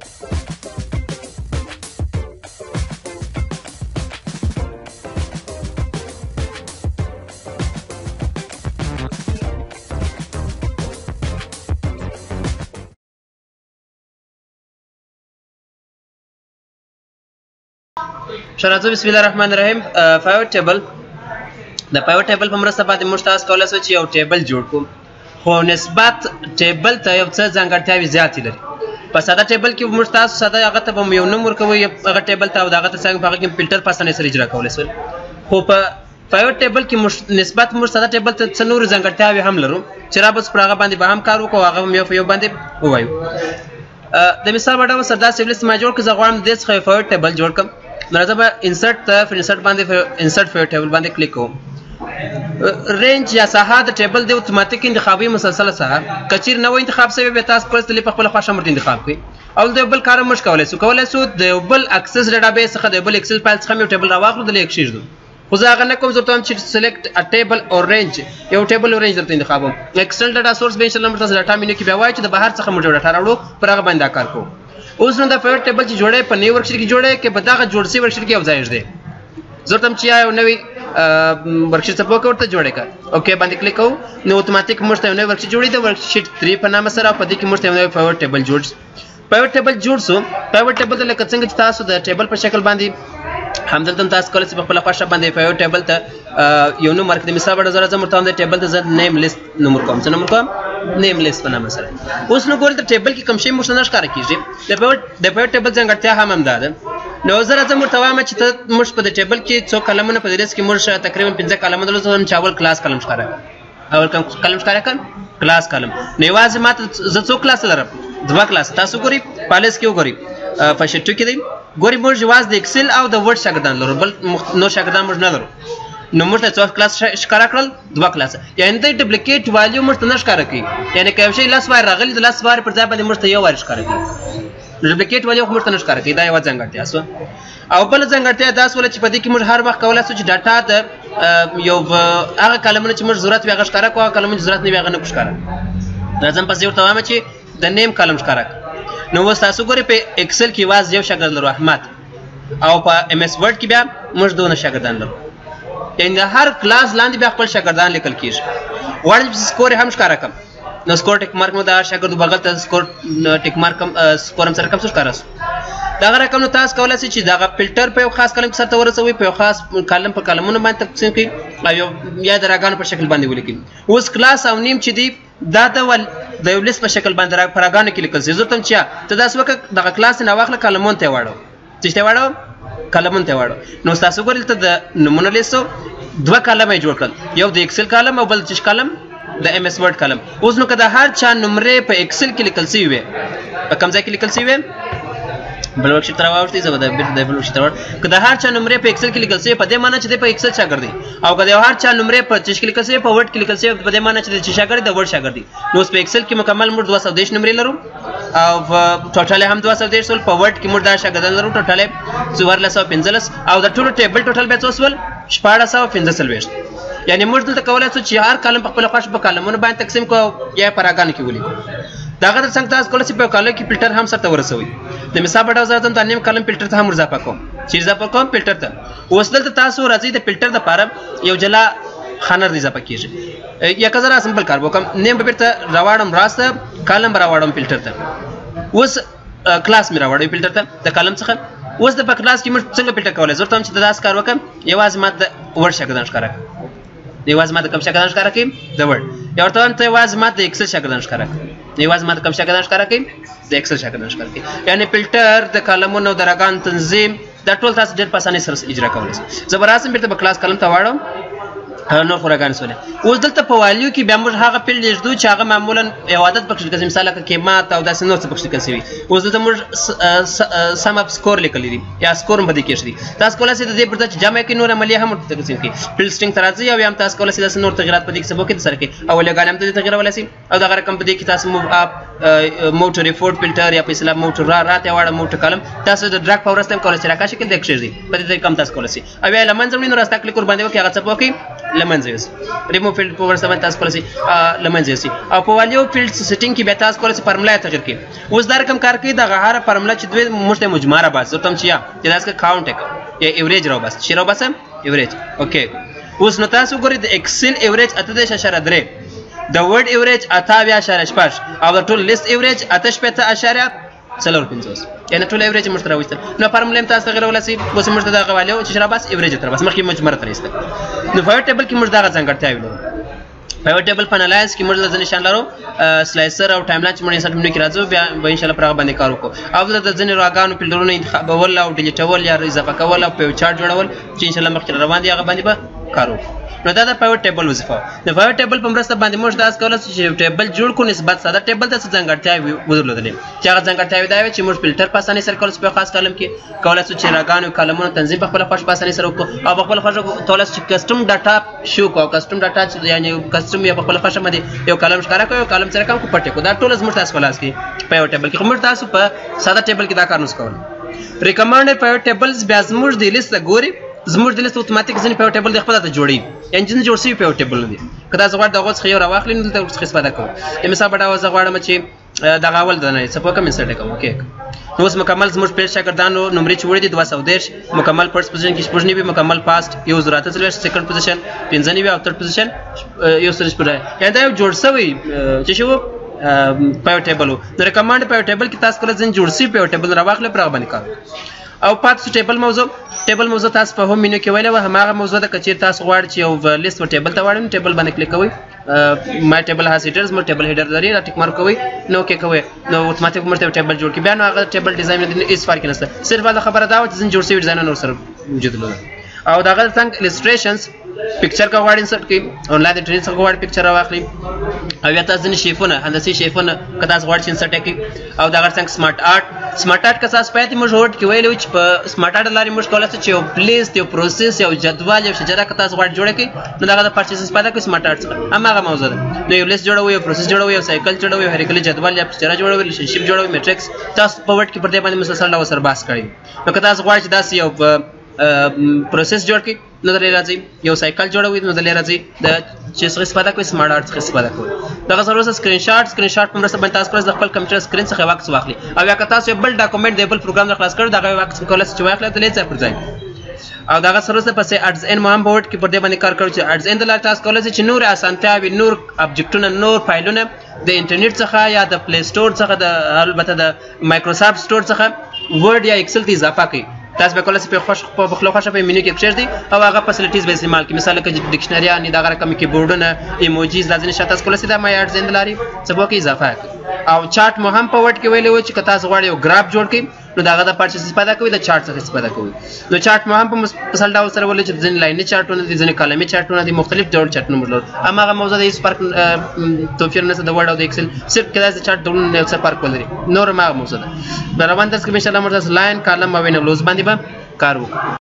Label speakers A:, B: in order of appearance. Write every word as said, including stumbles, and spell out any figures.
A: شرط بسم الله الرحمن الرحیم پایوټ ټیبل د پایوټ ټیبل په مرسته باندې موږ تاسو کولای شو چې یو ټیبل جوړ کړو خو نسبت ټیبل ته یو څه ځانګړتیاوې زیاتې لري په ساده ټیبل کې موږ تاسو ساده هغه ته به یو نوم ورکوو هغه ټیبل ته او هغه ته څنګه هغه کې فلټر په اسانۍ سره اجرا کولای شو خو په پایوټ ټیبل کې نسبت موږ ساده ټیبل ته څه نور ځانګړتیاوې هم لرو چې را بس پر هغه باندې به هم کار وکړو هغه یو په یو باندې ووایو د مثال په ډول سردا سیبلس ما جوړ کړ زه غواړم د څه پایوټ ټیبل جوړ کړم مرزه به انسرټ ته فر انسرټ باندې انسرټ پایوټ ټیبل باندې کلیک کوم رینج یا ساحه د ټیبل د اتوماتیک انتخابي مسلسله ساحه کچیر نو انتخاب شوی به تاسو پرستلی په خپل خوښه مرته انتخاب کړئ او د بل کار مش کولای سو کولای سو د بل اکسس ډیټابیس څخه د بل ایکسل فایل څخه یو ټیبل راوړو د لیک شیږو خو زه هغه نه کوم زه ته چې سلیکټ ا ټیبل او رینج یو ټیبل او رینج درته انتخابوم ایکسټرنل ډاټا سورس به ان شاء الله مرته ډاټا مینو کې به وایي چې د بهر څخه موږ ډاټا راوړو پر هغه باندې کار کوو اوس نو د پایوټ ټیبل چې جوړه په نیو ورکشیټ کې جوړه کې په دغه جوړ سي ورکشیټ کې اوځایږي دی زه تم چې یو نوې ورکشیټ څه پوکه ورته جوړه کا اوکې باندې کلیک کوو نو اتوماتیک موږ ته نوې ورکشیټ جوړې ده ورکشیټ تhree په نامه سره په دې کې موږ ته نوې پایوټ ټیبل جوړ پایوټ ټیبل جوړ سو پایوټ ټیبل لکه څنګه چې تاسو د ټیبل په شکل باندې همدلته تاسو کولای شئ په خپل خوښه باندې پایوټ ټیبل ته یو نو مارک د مثال په ډول زه مرته د ټیبل ته زه نیم لیست نمبر کوم څه نمبر کوم نیم لیست په نامه سره اوس نو ګورئ د ټیبل کې کوم شی موږ نه ښکار کیږي د پایوټ د پایوټ ټیبل ځانګړتیا هم هم ده نو زه راځم مرته وایم چې ته موږ په د ټیبل کې څو کلمونه په دې کې موږ تقریبا پنځه کلمونه درلودل چې اول کلاس کلم ښکار اول کلم ښکار کړ کلاس کلم نو یوازې ماته زه څو کلاس لرم دوه کلاس تاسو ګورئ پالیس کې وګورئ په شټو کې دی ګورئ موږ جواز د ایکسل او د ورډ شاګردان لرو بل نو شاګردان موږ نه لرو نو موږ ته څو کلاس ښکار کړل دوه کلاس یعنی د ډوپلیکیټ وایو موږ ته نه ښکار کوي یعنی کوم شی لاس وای راغلی د لاس وای پر ځای باندې موږ ته یو وای ښکار کوي ډوپلیکیټ وایو موږ ته نه ښکار کوي دا یو ځانګړتیا سو او بل ځانګړتیا دا سول چې په دې کې موږ هر وخت کولای شو چې ډاټا د یو هغه کلمونه چې موږ ضرورت وي هغه ښکار کوو هغه کلمونه چې ضرورت نه وي هغه نه ښکار راځم پس یو ته وایم چې د نیم کلم ښکار نو وس تاسو ګورئ په ایکسل کې واز یو شاګرد لرو احمد او په ام اس ورډ کې بیا موږ دونه شاګردان لرو یعنی هر کلاس لاندې بیا خپل شاګردان لیکل کیږي غواړم چې سکور هم ښکار کړم نو سکور ټیک مارک مو دا شاګرد بغل ته سکور ټیک مارک سکور هم سره کوم څه ښکار دا رقم نو تاسو کولای شئ چې دا فلټر په خاص کلم کې سره ورسوي په خاص کلم په کلمونو باندې تقسیم کړئ او یا د راګانو په شکل باندې ولیکئ اوس کلاس او نیم چې دی دا د ول د یو لیست په شکل باندې راګ پراګانو کې لیکل شي زه تم چې ته داس وکړه د کلاس نه واخله کلمون ته واړو چې ته واړو کلمون ته واړو نو تاسو ګورئ ته د نمونه لیستو دوه کلمې جوړ کړل یو د ایکسل کلم او بل چې کلم د ام اس ورډ کلم اوس نو کدا هر چا نمبر په ایکسل کې لیکل شي وي په کوم ځای کې لیکل شي وي بل ورکشیټ راوړتي زه به د بل ورکشیټ راوړ کدا هر چا نمبر په ایکسل کې لیکل شي په دې معنی چې په ایکسل شاګرد دی او کدا هر چا نمبر په چش کې لیکل شي په ورډ کې لیکل شي په دې معنی چې شاګرد دی ورډ شاګرد دی نو په ایکسل کې مکمل موږ دوه سوه دیرش نمبر لرو او ټوټل هم دوه سوه دیرش ول په ورډ کې موږ دا شاګردان لرو ټوټل څوارلس سوه پنځلس او د ټول ټیبل ټوټل به څو ول شپاړس سوه پنځلس یعنی موږ دلته کولای شو چې هر کلم په خپل خوښ په کلمونو باندې تقسیم کو یا پراګانو کې ولیکو داغه څنګه تاسو کولای شئ په کلم کې فلټر هم سره ورسوي د مثال په ډول زه د نیم کلم فلټر ته هم اضافه کوم چې اضافه کوم فلټر ته اوس دلته تاسو راځي د فلټر د لپاره یو جلا خانر دی اضافه کیږي یا کزرا سمپل کار وکم نیم په ته راوړم راسته کلم راوړم فلټر ته اوس کلاس مې راوړم فلټر ته د کلم څخه اوس د په کلاس کې موږ څنګه فلټر کولای زه تم چې داس کار وکم یوازې ماده ورډ شاګردان ښکارا یوازې ماده کوم شاګردان ښکارا کوي د ورډ یا ورته ته یوازې ماده ایکسل شاګردان ښکارا کوي یوازې ماده کوم شاګردان ښکارا کوي د ایکسل شاګردان ښکارا کوي یعنی فلټر د کلمونو د راګان تنظیم دا ټول تاسو ډېر په اسانۍ سره اجرا کولای شئ زبراسم بیرته په کلاس کلم ته واړم نو خوراګان سونه اوس دلته په والیو کې بیا موږ هغه فیلډ لیږدو چې هغه معمولا یو عادت پکښ کوي مثال لکه قیمت او داسې نور څه پکښ کوي اوس دلته موږ سم اپ سکور لیکلی دي یا سکور هم بده کېږي تاسو کولای شئ د دې پر ځای چې جمع کې نور عملیه هم تقسیم کړئ فیلډ سټرینګ ترازی او هم تاسو کولای شئ د نور تغیرات په دې کې سبو کې سره کې او لګان هم ته تغیر ولای شئ او دا رقم په دې کې تاسو موو اپ موټر ریپورت فلټر یا په اسلام موټر را راته واړه موټر کلم تاسو د ډراګ پاور سیستم کولای شئ راکاشي کې د ښه دي په دې کم تاسو کولای شئ او یا لمن زمینو راسته کلیک ور باندې وکړئ هغه څه وکړئ لمنځه یوسي ریموو فیلډ په ورسره باندې تاسو کولی شئ لمنځه یوسي او په والیو فیلډ سیټینګ کې بیا تاسو کولی شئ فارمولا یې تغیر کړئ اوس دا رقم کار کوي دغه هره فارمولا چې دوی موږ ته مجموعه راباسي ورته هم چې یا چې داسې که کاونټ یې کړه یا ایوریج راوباسه چې راوباسم ایوریج اوکې اوس نو تاسو وګورئ د اکسل ایوریج اته دېرش اشاریه درې د ورډ ایوریج اته اویا اشاریه شپږ او د ټول لیست ایوریج اته شپېته اشاریه څلور پنځوس یعنې ټول ایوریج موږ ته راوایستل نو فارمولا هم تاسو تغیرولی شئ اوس موږ ته دغه والیو چې راباس ایوریج ته راباس مخکې مجموعه ته راایسته نو پیوټ ټیبل کې موږ دغه ځانګړتیاوې لرو پیوټ ټیبل په انالایز کې موږ ځینې شیان لرو سلایسر او ټایم لاین چې موږ انسټ منو کې راځو بیا به انشاءالله پر هغه باندې کار وکړو او د ځینې راګانو فیلډرونو انتخابول او ډیلیټول یا اضافه کول او پیو چارټ جوړول چې انشاءالله مخکې روان دي هغه باندې به کار وکړو نو دا د پیوټ ټیبل وظیفه د پیوټ ټیبل په مرسته باندې موږ داس کولای شو چې ټیبل جوړ کړو نسبت ساده ټیبل ته څه ځانګړتیاوې ودرلودلې چې هغه ځانګړتیاوې دا وي چې موږ فلټر په اسانۍ سره کولای شو په خاص کالم کې کولای شو چې راګانو کالمونو تنظیم په خپل خوښ په اسانۍ سره وکړو او په خپل خوښ کولای شو چې کسټم ډاټا شو کو کسټم ډاټا چې یعنی کسټم یا په خپل خوښ باندې یو کالم ښکارا کوي یو کالم سره کوم کو پټ کو دا ټول زموږ تاسو خلاص کې پیوټ ټیبل کې موږ تاسو په ساده ټیبل کې دا کار نس کول ریکمندډ پیوټ ټیبلز بیا زموږ د لیست ګوري زموږ د لیست اتوماتیک ځینې پیوټ ټیبل د خپل ته جوړي انجن جوړ شوی پیوټ ټیبل نه دي که تاسو غواړئ دغه څخه یو راواخلئ نو دلته ورڅخه استفاده کوو مثال په ډول زه غواړم چې دغه اول د نه څه په کوم انسرټ کوم اوکې نو اوس مکمل زموږ پیل شاګردانو نمرې چې وړي دي دوه سوه دېرش مکمل فرست پوزیشن کې شپږ نوي مکمل پاست یو زر اته څلوېښت سیکنډ پوزیشن پنځه نوي او تھرډ پوزیشن یو سل شپږ یعنې دا یو جوړ شوی چې شو پیوټ ټیبل و نو ریکمنډ پیوټ ټیبل کې تاسو کله ځین جوړ شوی پیوټ ټیبل راواخلئ پر هغه باندې کار او پاتې ټیبل موضوع ټیبل موضوع تاسو په هم مینو کې ویلې وه هماغه موضوع ده که چېرې تاسو غواړئ چې یو لیست و ټیبل ته واړئ نو ټیبل باندې کلیک کوئ مای ټیبل هاز هیډر زموږ ټیبل هیډر لري را ټیک مارک کوئ نو اوکې کوئ نو اتوماتیک موږ ته ټیبل جوړ کړي بیا نو هغه ټیبل ډیزاین هېڅ فرق نشته صرف دا خبره دا وه چې ځینې جوړ شوي ډیزاینونه ورسره وجود لري او د هغه څنګ السټریشنز پکچر کا غواړئ انسرټ کړئ آنلاین د ټرینینګ څخه غواړئ پکچر راواخلئ او یا تاسو ځینې شیفونه هندسي شیفونه که تاسو غواړئ چې انسرټ یې کړئ او د هغه څنګ سمارټ آرټ سمارټ آرټ که تاسو پاتې موږ هوډ کې ویلي وو چې په سمارټ آرټ لارې موږ کولی شو چې یو پلیست یو پروسس یو جدول یو شجره که تاسو غواړئ جوړه کړئ نو د هغه د پرچیز استفاده کوئ سمارټ آرټ څخه هماغه موضوع ده نو یو لیست جوړوئ یو پروسس جوړوئ یو سایکل جوړوئ یو هریکلي جدول یا شجره جوړوئ ریلیشنشپ جوړوئ میټرکس تاسو په وډ کې پر دې باندې مسلسل ډول سره بحث کړی نو که تاسو غواړئ چې داسې یو پروسس جوړ کړئ نو درې راځي یو سایکل جوړوي نو درې راځي د چې څخه استفاده کوئ سمارټ آرټ څخه استفاده کوئ دغه سره وروسته سکرین شاټ سکرین شاټ په مرسته باندې تاسو کولی د خپل کمپیوټر سکرین څخه واکس واخلئ او یا که تاسو یو بل ډاکومنټ د بل پروګرام نه خلاص کړی دغه واکس کولی شئ چې واخلئ د لیست ځای پر ځای او دغه سره وروسته پسې اډز ان مو هم په وډ کې پر دې باندې کار کوو چې اډز ان د لارې تاسو کولی شئ چې نور اسانتیاوې نور ابجکټونه نور فایلونه د انټرنیټ څخه یا د پلی سټور څخه د البته د مایکروسافټ سټور څخه ورډ یا ایکسل ته اضافه کړئ تاسو به کولی شئ په خوښ په خپله خوښه په مینیو کې پرېږدئ او هغه فیسلیټیز به استعمال کړئ مثال لکه ډکشنریانې دغه رقم کیبورډونه ایموجیز دا ځینې شیان تاسو کولی شئ دا مای اډز ان د لارې څه به وکړئ اضافه کړئ او چارټ مو هم په وډ کې ویلی وو چې که تاسو غواړئ یو ګراف جوړ کړئ نو د هغه د پارچ استفاده کوئ د چارټ څخه استفاده کوئ نو چارټ مو هم په مثال ډول سره ولرئ چې ځینې لایني چارټونه دي ځینې کالمي چارټونه دي مختلف ډول چارټونه موږ لرو هماغه موضوع د هېڅ فرق توپیر نشته د وډ او د ایکسل صرف کېدای شي د چارټ ډولونه یو څه فرق ولري نور هماغه موضوع ده د روان درس کې به انشاءالله موږ تاسو لاین کالم او وین لوز باندې به کار وکړو